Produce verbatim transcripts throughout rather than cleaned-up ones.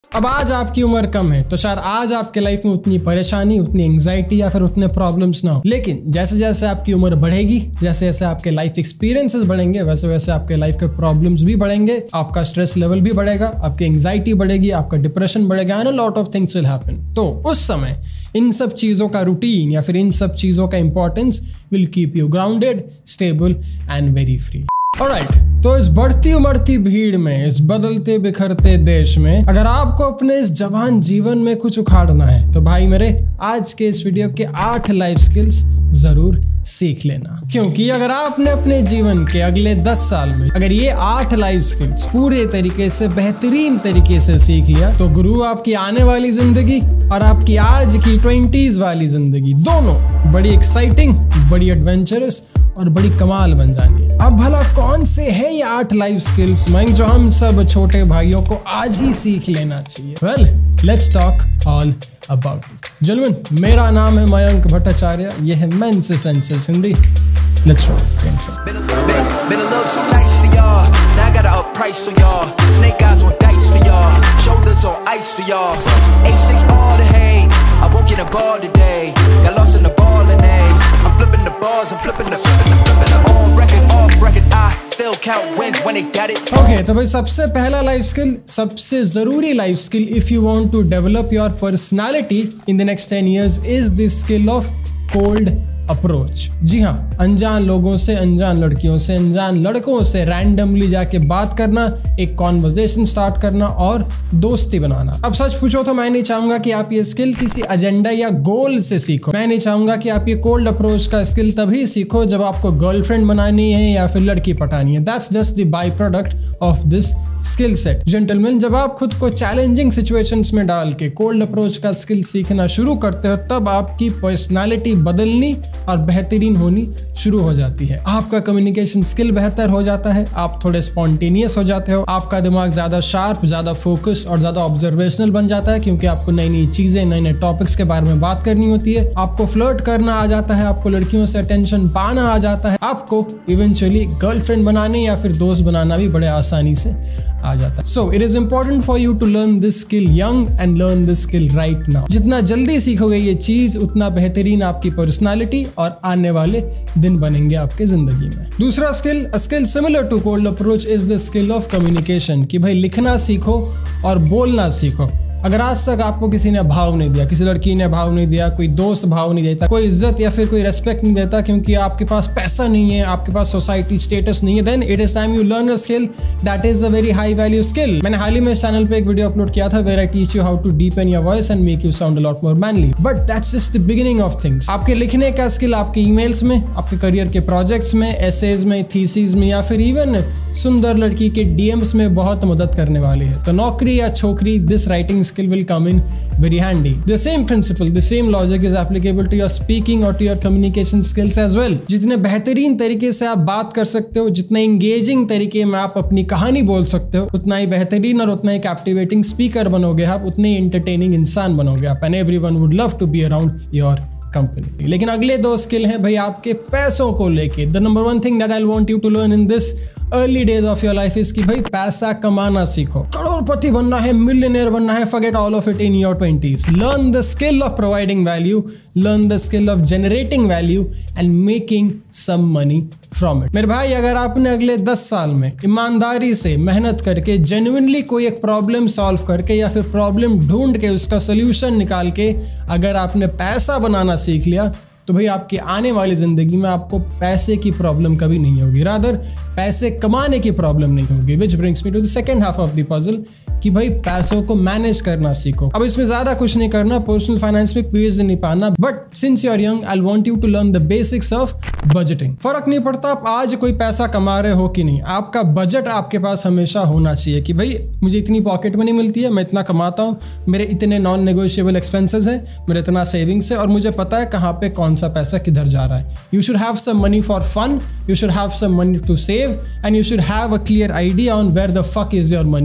अब आज आपकी उम्र कम है तो शायद आज आपके लाइफ में उतनी परेशानी, उतनी एंग्जाइटी या फिर उतने प्रॉब्लम्स ना हो, लेकिन जैसे जैसे आपकी उम्र बढ़ेगी, जैसे जैसे आपके लाइफ एक्सपीरियंसेस बढ़ेंगे, वैसे वैसे आपके लाइफ के प्रॉब्लम्स भी बढ़ेंगे, आपका स्ट्रेस लेवल भी बढ़ेगा, आपकी एंग्जाइटी बढ़ेगी, आपका डिप्रेशन बढ़ेगा, and a lot of things will happen. तो उस समय इन सब चीजों का रूटीन या फिर इन सब चीजों का importance will keep you grounded, stable and very free. Alright, तो इस बढ़ती उमड़ती भीड़ में, इस बदलते बिखरते देश में, अगर आपको अपने इस जवान जीवन में कुछ उखाड़ना है तो भाई मेरे आज के इस वीडियो के आठ लाइफ स्किल्स जरूर सीख लेना, क्योंकि अगर आपने अपने जीवन के अगले दस साल में अगर ये आठ लाइफ स्किल्स पूरे तरीके से बेहतरीन तरीके से सीख लिया तो गुरु आपकी आने वाली जिंदगी और आपकी आज की ट्वेंटीज वाली जिंदगी दोनों बड़ी एक्साइटिंग, बड़ी एडवेंचरस और बड़ी कमाल बन जानी है। अब भला कौन से है ये आठ लाइफ स्किल्स मयंक जो हम सब छोटे भाइयों को आज ही सीख लेना चाहिए? Well, let's talk all about it. Gentleman, मेरा नाम है मयंक भट्टाचार्य, ये है men's essentials Hindi. Let's rock. Been a little too nice for y'all. Now I gotta up price for y'all. Snake eyes on dice for y'all. Shoulders on ice for y'all. A six all the hate. I won't get a ball today. Got lost in the ball and A's. I'm flipping the balls. I'm flipping the flipping the flipping the on record, off record. I still count wins when they got it. Okay, तो भाई सबसे पहला life skill, सबसे जरूरी life skill if you want to develop your personality in the next ten years is the skill of cold approach. जी हाँ, अनजान लोगों से, अनजान लड़कियों से, अनजान लड़कों से रैंडमली जाके बात करना, एक कॉन्वर्सेशन स्टार्ट करना और दोस्ती बनाना। अब सच पूछो तो मैं नहीं चाहूंगा कि आप ये स्किल किसी एजेंडा या गोल से सीखो। मैं नहीं चाहूंगा कि आप ये कोल्ड अप्रोच का स्किल तभी सीखो जब आपको गर्लफ्रेंड बनानी है या फिर लड़की पटानी है। That's just the byproduct of this skill set. Gentleman, जब आप खुद को चैलेंजिंग सिचुएशंस में डाल के कोल्ड अप्रोच का स्किल सीखना शुरू करते हो तब आपकी पर्सनालिटी बदलनी और बेहतरीन होनी शुरू हो जाती है। आपका कम्युनिकेशन स्किल बेहतर हो जाता है, आप थोड़े स्पॉन्टेनियस हो जाते हो, आपका दिमाग ज्यादा शार्प, ज्यादा फोकस और ज्यादा ऑब्जर्वेशनल बन जाता है, क्योंकि आपको नई नई चीजें, नए नए टॉपिक्स के बारे में बात करनी होती है। आपको फ्लर्ट करना आ जाता है, आपको लड़कियों से अटेंशन पाना आ जाता है, आपको इवेंचुअली गर्लफ्रेंड बनाने या फिर दोस्त बनाना भी बड़े आसानी से आ जाता है। So it is important for you to learn this skill young and learn this skill right now. जितना जल्दी सीखोगे ये चीज उतना बेहतरीन आपकी पर्सनालिटी और आने वाले दिन बनेंगे आपके जिंदगी में। दूसरा skill, a skill similar to cold approach is the skill of communication, कि भाई लिखना सीखो और बोलना सीखो। अगर आज तक आपको किसी ने भाव नहीं दिया, किसी लड़की ने भाव नहीं दिया, कोई दोस्त भाव नहीं देता, कोई इज्जत या फिर कोई रेस्पेक्ट नहीं देता क्योंकि आपके पास पैसा नहीं है, आपके पास सोसाइटी स्टेटस नहीं है, then it is time you learn a skill that is a very high value skill. मैंने हाल ही में इस चैनल पे एक वीडियो अपलोड किया था where I teach you how to deepen your voice and make you sound a lot more manly, but that's just the beginning of things. आपके लिखने का स्किल आपके ईमेल्स में, आपके करियर के प्रोजेक्ट्स में, एसेज में, थीसिस में या फिर इवन सुंदर लड़की के डीएम्स में बहुत मदद करने वाली है। तो नौकरी या छोकरी, this writing skill will come in very handy. The same principle, the same logic is applicable to your speaking or to your communication skills as well. जितने बेहतरीन तरीके से आप बात कर सकते हो, जितने engaging तरीके में आप अपनी कहानी बोल सकते हो, उतना ही बेहतरीन और उतना ही captivating speaker बनोगे आप, उतने ही entertaining इंसान बनोगे आप, and everyone would love to be around your company. लेकिन अगले दो स्किल हैं भाई आपके पैसों को लेके। The number one thing that I'll want you to learn in this early days of your life is कि भाई पैसा कमाना सीखो, करोड़पति बनना है, मिलियनेयर बनना है, forget all of it in your twenties. Learn the skill of providing value, learn the skill of generating value and making some money from it. मेरे भाई, अगर आपने अगले दस साल में ईमानदारी से मेहनत करके जेन्युइनली कोई एक प्रॉब्लम सॉल्व करके या फिर प्रॉब्लम ढूंढ के उसका सोल्यूशन निकाल के अगर आपने पैसा बनाना सीख लिया तो भाई आपकी आने वाली जिंदगी में आपको पैसे की प्रॉब्लम कभी नहीं होगी, रादर पैसे कमाने की प्रॉब्लम नहीं होगी। Which brings me to the second half of the puzzle कि भाई पैसों को मैनेज करना सीखो। अब इसमें ज्यादा कुछ नहीं करना, पर्सनल फाइनेंस में पीएचडी नहीं पाना, but since you are young I want you to learn the basics of budgeting. फर्क नहीं पड़ता आप आज कोई पैसा कमा रहे हो कि नहीं, आपका बजट आपके पास हमेशा होना चाहिए कि भाई मुझे इतनी पॉकेट मनी मिलती है, मैं इतना कमाता हूँ, मेरे इतने नॉन नेगोशिएबल एक्सपेंसेस हैं, मेरे इतना सेविंग्स है और मुझे पता है कहाँ पे कौन सा पैसा किधर जा रहा है। You should have some money for fun, you should have some money to save and you should have a clear idea on where the fuck is your money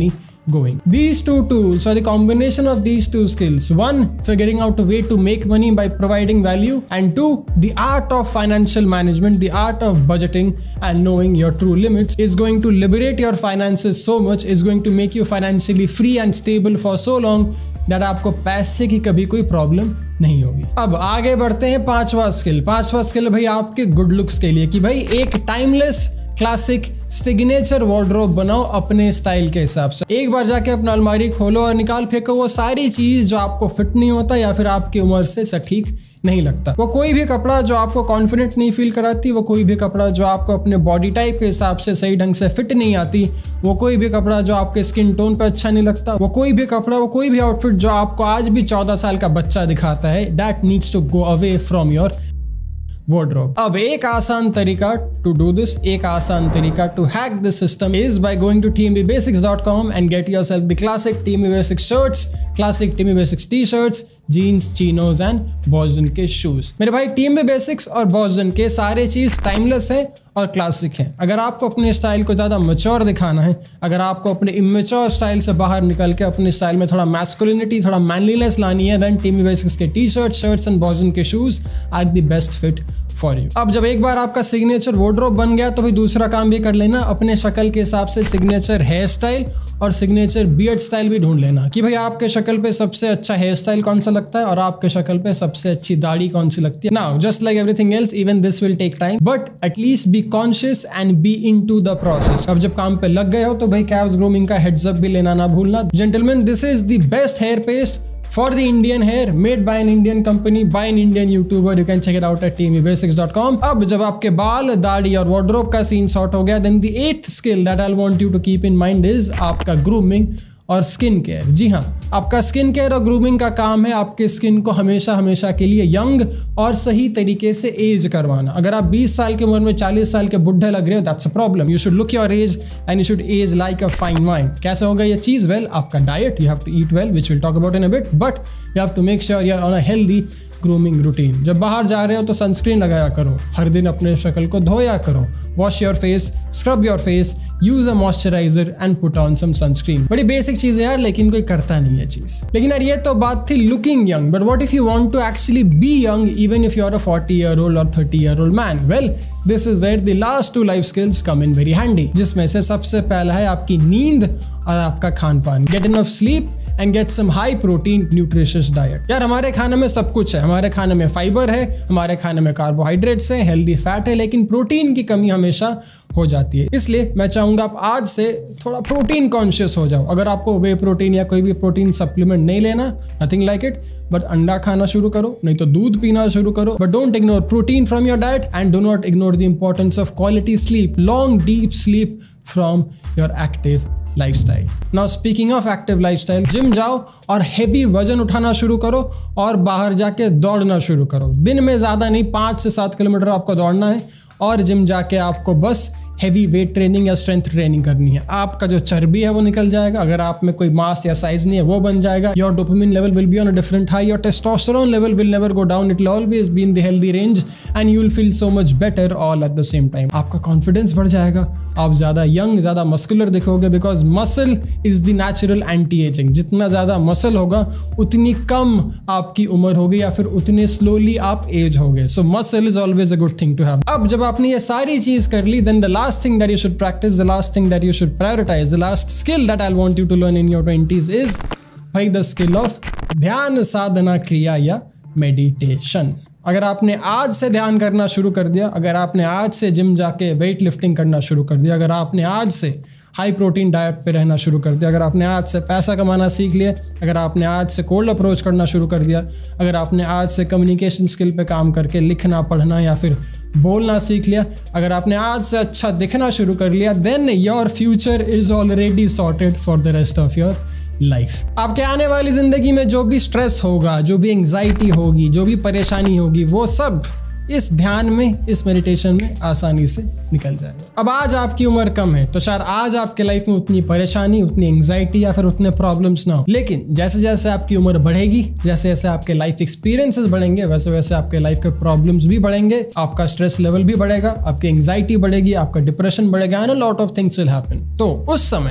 going. These two tools, or the combination of these two skills, one, figuring out a way to make money by providing value, and two, the art of financial management, the art of budgeting and knowing your true limits, is going to liberate your finances so much, is going to make you financially free and stable for so long that आपको पैसे की कभी कोई problem नहीं होगी। अब आगे बढ़ते हैं पांचवा स्किल। पांचवा स्किल भाई आपके गुड लुक्स के लिए, कि भाई एक टाइमलेस क्लासिक सिग्नेचर वार्डरोब बनाओ अपने स्टाइल के हिसाब से। एक बार जाके अपना अलमारी खोलो और निकाल फेंको वो सारी चीज जो आपको फिट नहीं होता या फिर आपकी उम्र से सटीक नहीं लगता। वो कोई भी कपड़ा जो आपको कॉन्फिडेंट नहीं फील कराती, वो कोई भी कपड़ा जो आपको अपने बॉडी टाइप के हिसाब से सही ढंग से फिट नहीं आती, वो कोई भी कपड़ा जो आपके स्किन टोन पे अच्छा नहीं लगता, वो कोई भी कपड़ा, वो कोई भी आउटफिट जो आपको आज भी चौदह साल का बच्चा दिखाता है, that needs to go away from your wardrobe. अब एक आसान तरीका to do this, एक आसान तरीका to hack this system is by going to t m b basics dot com and get yourself the classic T M B Basics shirts, classic T M B Basics t-shirts, jeans, chinos and Boston के shoes। मेरे भाई T M B Basics और Boston के सारे चीज timeless है और classic है। अगर आपको अपने स्टाइल को ज्यादा मैच्योर दिखाना है, अगर आपको अपने इमेच्योर स्टाइल से बाहर निकल के अपने स्टाइल में थोड़ा मैस्कुलिनिटी, थोड़ा मैनलीनेस लानी है, then T M B Basics के T shirt, shirts and Boston के shoes are the best fit for you. अब जब एक बार आपका सिग्नेचर वार्डरोब बन गया तो फिर दूसरा काम भी कर लेना, अपने शक्ल के हिसाब से सिग्नेचर हेयर स्टाइल और सिग्नेचर बियर्ड स्टाइल भी ढूंढ लेना, कि भाई आपके शक्ल पे सबसे अच्छा हेयर स्टाइल कौन सा लगता है और आपके शक्ल पे सबसे अच्छी दाढ़ी कौन सी लगती है। Now just like everything else, even this will take time, but at least be conscious and be into the process. अब जब काम पे लग गए हो तो भाई कैव्स ग्रूमिंग का हेड्स अप भी लेना ना भूलना। Gentleman, this is the best hair paste for the Indian hair, made by an Indian company, by an Indian YouTuber. You can check it out at t m b basics dot com. अब जब आपके बाल, दाढ़ी और wardrobe का scene sort हो गया, then the eighth skill that I'll want you to keep in mind is आपका grooming और स्किन केयर। जी हाँ, आपका स्किन केयर और ग्रूमिंग का काम है आपके स्किन को हमेशा हमेशा के लिए यंग और सही तरीके से एज करवाना। अगर आप बीस साल की उम्र में चालीस साल के बुढ़े लग रहे हो, that's a problem. You should look your age and you should age like a fine wine. कैसे होगा ये चीज? वेल, आपका diet, you have to eat well, which will talk about in a bit, but you have to make sure you are on a healthy grooming routine. जब बाहर जा रहे हो तो सनस्क्रीन लगाया करो, हर दिन अपने शक्ल को धोया करो, wash your face, scrub your face, use a moisturiser and put on some sunscreen. बड़ी बेसिक चीज है यार, लेकिन कोई करता नहीं है चीज। लेकिन यार ये तो बात थी looking young, but what if you want to actually be young even if you are a forty year old और thirty year old man? Well, this is where the last two life skills come in very handy, जिसमें से सबसे पहला है आपकी नींद और आपका खान पान। Get enough sleep and get some high protein nutritious diet. यार हमारे खाने में सब कुछ है, हमारे खाने में फाइबर है, हमारे खाने में कार्बोहाइड्रेट्स है, हेल्दी फैट है, लेकिन प्रोटीन की कमी हमेशा हो जाती है। इसलिए मैं चाहूंगा आप आज से थोड़ा प्रोटीन कॉन्शियस हो जाओ। अगर आपको वे प्रोटीन या कोई भी प्रोटीन सप्लीमेंट नहीं लेना, नथिंग लाइक इट, बट अंडा खाना शुरू करो, नहीं तो दूध पीना शुरू करो, but don't ignore protein from your diet and do not ignore the importance of quality sleep, long deep sleep from your active lifestyle. Now speaking of active lifestyle, gym जाओ और हेवी वजन उठाना शुरू करो और बाहर जाके दौड़ना शुरू करो। दिन में ज्यादा नहीं, पाँच से सात किलोमीटर आपको दौड़ना है और जिम जाके आपको बस हेवी वेट ट्रेनिंग या स्ट्रेंथ ट्रेनिंग करनी है। आपका जो चर्बी है वो निकल जाएगा, अगर आप में कोई मास या साइज नहीं है वो बन जाएगा। Your dopamine level will be on a different high, your testosterone level will never go down, it will always be in the healthy range and you will feel so much better all at the same time. आपका confidence बढ़ जाएगा, आप ज्यादा young, ज्यादा muscular दिखोगे, because muscle is the natural anti ageing. जितना ज्यादा muscle होगा उतनी कम आपकी उम्र होगी या फिर उतने स्लोली आप एज होगे। So muscle is always a good thing to have. अब जब आपने ये सारी चीज कर ली, then the last thing that you should practise, the last thing that you should prioritise, the last skill that I want you to learn in your twenties is भाई the skill of ध्यान साधना क्रिया या meditation. अगर आपने आज से ध्यान करना शुरू कर दिया, अगर आपने आज से जिम जाके वेट लिफ्टिंग करना शुरू कर दिया, अगर आपने आज से हाई प्रोटीन डाइट पे रहना शुरू कर दिया, अगर आपने आज से पैसा कमाना सीख लिया, अगर आपने आज से कोल्ड अप्रोच करना शुरू कर दिया, अगर आपने आज से कम्युनिकेशन स्किल पे काम करके लिखना, पढ़ना या फिर बोलना सीख लिया, अगर आपने आज से अच्छा दिखना शुरू कर लिया, then your future is already sorted for the rest of your life. आपके आने वाली जिंदगी में जो भी स्ट्रेस होगा, जो भी एंग्जाइटी होगी, जो भी परेशानी होगी, वो सब इस ध्यान में, इस मेडिटेशन में आसानी से निकल जाएगा। अब आज आपकी उम्र कम है तो शायद आज आपके लाइफ में उतनी परेशानी, उतनी एंग्जाइटी या फिर उतने प्रॉब्लम्स ना हो, लेकिन जैसे जैसे आपकी उम्र बढ़ेगी, जैसे जैसे आपके लाइफ एक्सपीरियंसेस बढ़ेंगे, वैसे वैसे आपके लाइफ के प्रॉब्लम्स भी बढ़ेंगे, आपका स्ट्रेस लेवल भी बढ़ेगा, आपकी एंग्जाइटी बढ़ेगी, आपका डिप्रेशन बढ़ेगा and a lot of things will happen. तो उस समय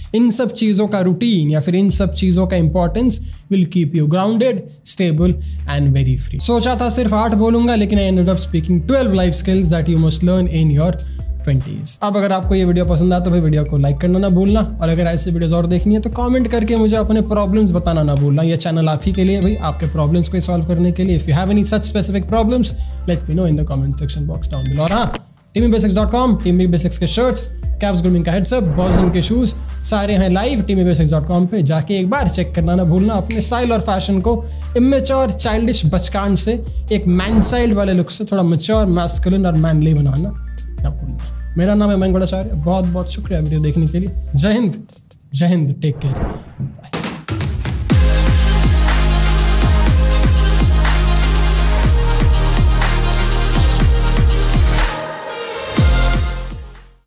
इन सब चीज़ों का रूटीन या फिर इन सब चीज़ों का importance will keep you grounded, stable and very free. सोचा था सिर्फ आठ बोलूंगा, लेकिन I ended up speaking twelve life skills that you must learn in your twenties. अब अगर आपको ये वीडियो पसंद आया तो भाई वीडियो को लाइक करना ना भूलना, और अगर ऐसे वीडियोस और देखनी है तो कमेंट करके मुझे अपने प्रॉब्लम्स बताना ना भूलना। ये चैनल आप ही के लिए भाई, आपके प्रॉब्लम्स को सॉल्व करने के लिए। If you have any such specific problems let me know in the comment section box down below. और हाँ, टीमी बेसिक्स डॉट कॉम, टीमी बेसिक्स के शर्ट्स, कैप्स ग्रूमिंग का हेडसेट, बॉल्स के शूज सारे हैं लाइव टीमी बेसिक्स डॉट कॉम पे। जाके एक बार चेक करना ना भूलना। अपने स्टाइल और फैशन को इमेच्योर चाइल्डिश बचकान से एक मैन साइड वाले लुक से थोड़ा मैच्योर, मैस्कुलिन और मैनली बनाना ना भूलना। मेरा नाम है मयंक भट्टाचार्य, बहुत बहुत शुक्रिया वीडियो देखने के लिए। जय हिंद, जय हिंद, टेक केयर।